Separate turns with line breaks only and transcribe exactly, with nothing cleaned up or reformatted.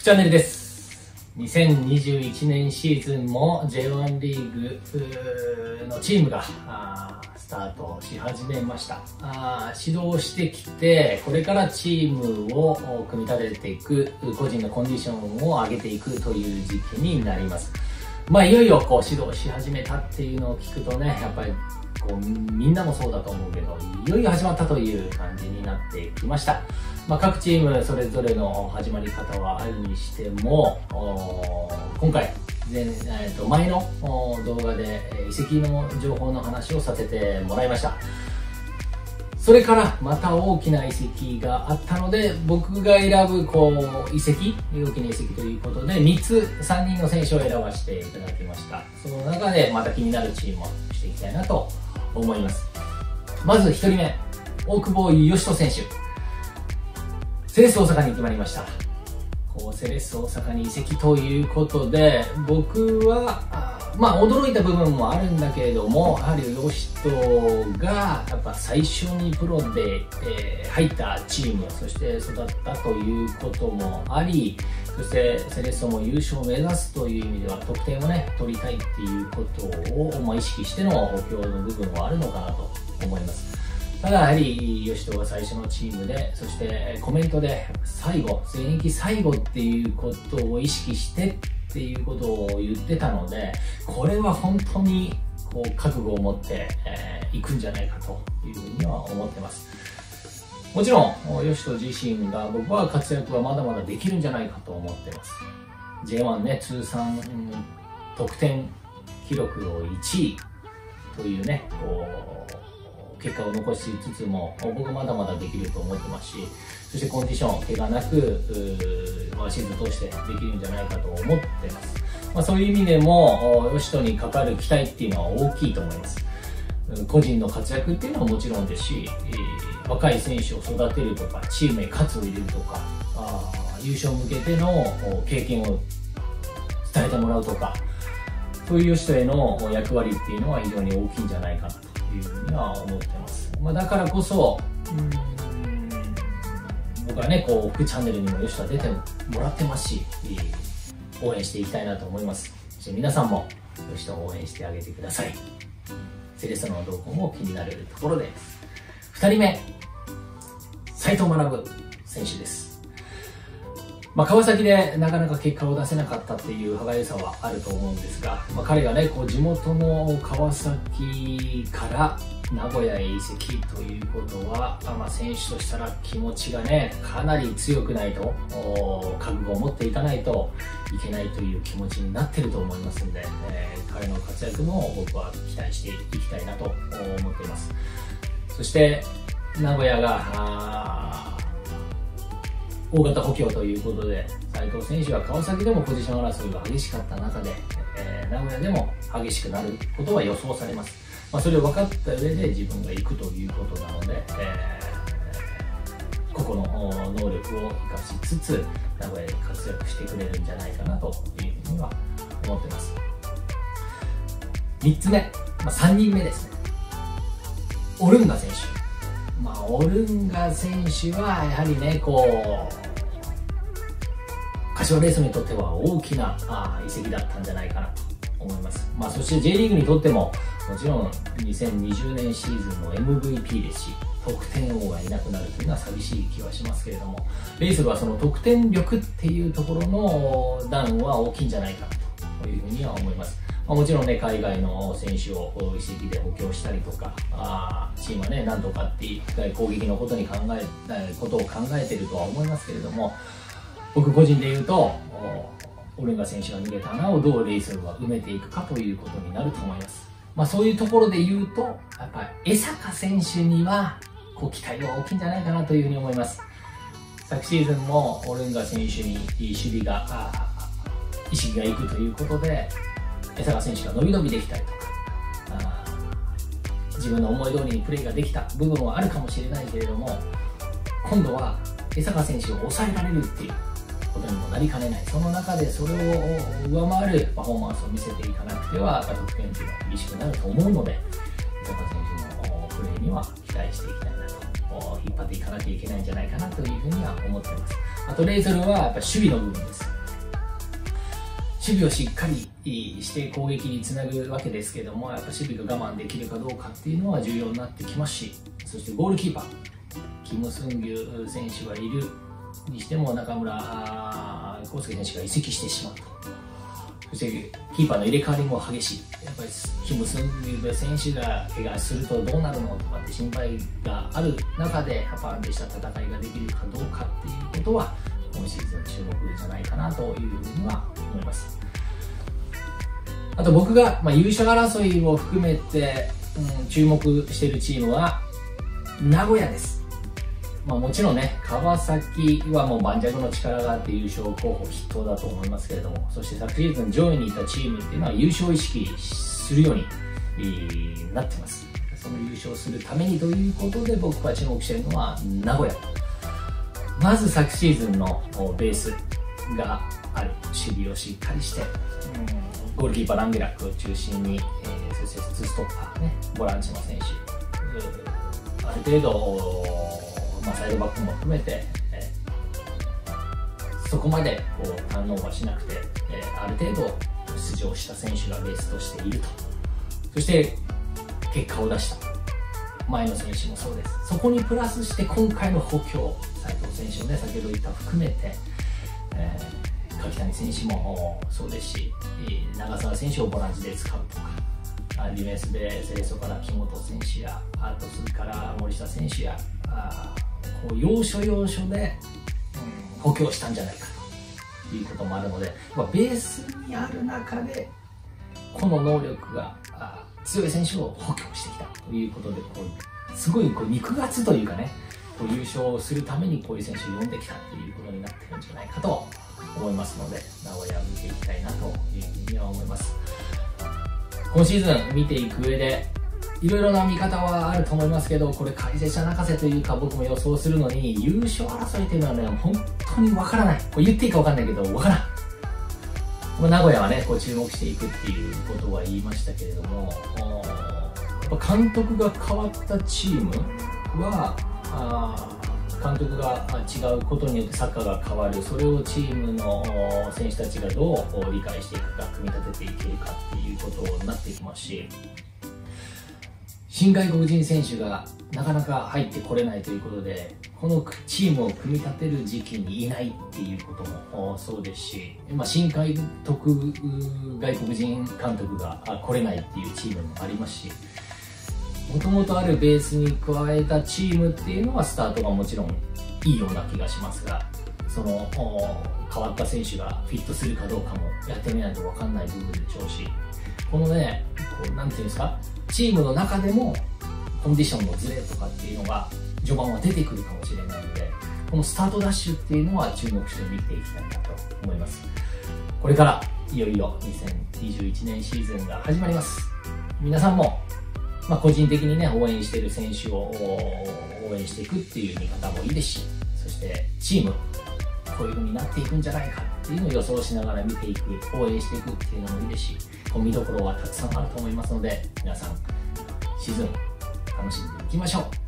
チャンネルです。にせんにじゅういちねんシーズンも ジェイワン リーグのチームがスタートし始めました。あ指導してきて、これからチームを組み立てていく、個人のコンディションを上げていくという時期になります。まあいよいよこう指導し始めたっていうのを聞くとね、やっぱりこうみんなもそうだと思うけど、いよいよ始まったという感じになってきました。まあ、各チームそれぞれの始まり方はあるにしても、今回前、えー、と前の動画で移籍の情報の話をさせてもらいました。それからまた大きな移籍があったので、僕が選ぶこう移籍、大きな移籍ということでみっつさんにんの選手を選ばせていただきました。その中でまた気になるチームをしていきたいなと思います。まずひとりめ、大久保嘉人選手、セレッソ大阪に決まりました。こうセレッソ大阪に移籍ということで、僕はまあ驚いた部分もあるんだけれども、やはり嘉人がやっぱ最初にプロで、えー、入ったチーム、そして育ったということもあり、そしてセレッソも優勝を目指すという意味では得点をね取りたいっていうことを、まあ、意識しての補強の部分はあるのかなと思います。ただやはり嘉人が最初のチームで、そしてコメントで最後、現役最後っていうことを意識してっていうことを言ってたので、これは本当にこう覚悟を持ってい、えー、くんじゃないかというふうには思ってます。もちろん嘉人自身が、僕は活躍はまだまだできるんじゃないかと思ってます。 ジェイワン ね、通算得点記録をいちいというね、こう結果を残しつつも、僕はまだまだできると思ってますし、そしてコンディション、怪我なく、まあ、シーズン通してできるんじゃないかと思ってます。まあ、そういう意味でも、嘉人にかかる期待っていうのは大きいと思います。個人の活躍っていうのはもちろんですし、若い選手を育てるとか、チームへ勝つを入れるとか、あ優勝に向けての経験を伝えてもらうとか、そういう嘉人への役割っていうのは非常に大きいんじゃないかなというふうには思ってます。まあ、だからこそ、うん僕はね、こう副チャンネルにも嘉人出てもらってますし、応援していきたいなと思います。そして皆さんも嘉人を応援してあげてください。セレッソの動向も気になるところです。ふたりめ、斉藤学選手です。まあ、川崎でなかなか結果を出せなかったっていう歯がゆさはあると思うんですが、まあ、彼がね、こう地元の川崎から名古屋へ移籍ということは、まあ、選手としたら気持ちがね、かなり強くないと、覚悟を持っていかないといけないという気持ちになっていると思いますので、えー、彼の活躍も僕は期待していきたいなと思っています。そして名古屋が大型補強ということで、斉藤選手は川崎でもポジション争いが激しかった中で、えー、名古屋でも激しくなることは予想されます。まあ、それを分かった上で自分が行くということなので、えー、個々の能力を生かしつつ名古屋で活躍してくれるんじゃないかなというふうには思ってます。みっつめ、まあ、さんにんめですね、オルンガ選手。まあ、オルンガ選手はやはりね、こう柏レイソルにとっては大きなあ移籍だったんじゃないかなと思います。まあ、そして J リーグにとってももちろんにせんにじゅうねんシーズンの エムブイピー ですし、得点王がいなくなるというのは寂しい気はしますけれども、レイソルはその得点力っていうところのダウンは大きいんじゃないかというふうには思います。まあ、もちろんね、海外の選手を移籍で補強したりとか、あチームはね、なんとかって攻撃のことに考えことを考えているとは思いますけれども、僕個人で言うと、オルンガ選手が逃げた穴をどうレイソルは埋めていくかということになると思います。まあ、そういうところで言うと、やっぱり江坂選手にはこう期待が大きいんじゃないかなというふうに思います。昨シーズンもオルンガ選手に守備が意識がいくということで、江坂選手が伸び伸びできたりとか、あ自分の思い通りにプレーができた部分はあるかもしれないけれども、今度は江坂選手を抑えられるっていうことにもなりかねない。その中でそれを上回るパフォーマンスを見せていかなくては得点というのは厳しくなると思うので、江坂選手のプレーには期待していきたいなと、引っ張っていかなきゃいけないんじゃないかなというふうには思っています。あとレイソルはやっぱ守備の部分です。 守備をしっかりして攻撃につなぐわけですけども、やっぱ守備が我慢できるかどうかっていうのは重要になってきますし、そしてゴールキーパー、キム・スンギュ選手がいるにしても中村康介選手が移籍してしまうと、そしてキーパーの入れ替わりも激しい、やっぱりキム・スンギュ選手が怪我するとどうなるのとかって心配がある中で、やっぱ安定した戦いができるかどうかっていうことは今シーズン注目じゃないかなというふうには思います。あと僕が、まあ、優勝争いを含めて、うん、注目しているチームは名古屋です。まあ、もちろんね、川崎はもう盤石の力があって優勝候補筆頭だと思いますけれども、そして昨シーズン上位にいたチームっていうのは優勝意識するようになってます。その優勝するためにということで僕は注目しているのは名古屋。まず昨シーズンのベースがある守備をしっかりして、うん、ゴールキーパーランゲラックを中心に、えー、そしてツーストッパーね、ボランチの選手、ある程度、まあ、サイドバックも含めて、えー、そこまでこうターンオーバーしなくて、えー、ある程度出場した選手がベースとしていると、そして結果を出した前の選手もそうです。そこにプラスして今回の補強、斉藤選手もね、先ほど言った含めて、えー、柿谷選手もそうですし、長澤選手をボランチで使うとか、ディフェンスで清楚から木本選手や、あとそれから森下選手や、あこう要所要所で、うん、補強したんじゃないかということもあるので、まあ、ベースにある中でこの能力が強い選手を補強してきたということで、こうすごいこう肉厚というかね、こう優勝するためにこういう選手を呼んできたということになってるんじゃないかと思いますので、名古屋を見ていきたいなというふうには思います。今シーズン見ていく上でいろいろな見方はあると思いますけど、これ解説者泣かせというか僕も予想するのに、優勝争いというのはね、本当にわからない。これ言っていいかわかんないけどわからん。名古屋はね、こう注目していくっていうことは言いましたけれども、やっぱ監督が変わったチームは、あ監督が違うことによってサッカーが変わる、それをチームの選手たちがどう理解していくか、組み立てていけるかっていうことになってきますし、新外国人選手がなかなか入ってこれないということで、このチームを組み立てる時期にいないっていうこともそうですし、まあ、新監督外国人監督が来れないっていうチームもありますし、もともとあるベースに加えたチームっていうのはスタートがもちろんいいような気がしますが、その変わった選手がフィットするかどうかもやってみないと分かんない部分でしょうし、このね、こうなんていうんですか、チームの中でもコンディションのズレとかっていうのが序盤は出てくるかもしれないので、このスタートダッシュっていうのは注目して見ていきたいなと思います。これからいよいよにせんにじゅういちねんシーズンが始まります。皆さんも、まあ、個人的にね応援している選手を応援していくっていう見方もいいですし、そしてチームこういう風になっていくんじゃないかっていうのを予想しながら見ていく、応援していくっていうのもいいですし、見どころはたくさんあると思いますので、皆さんシーズン楽しんでいきましょう。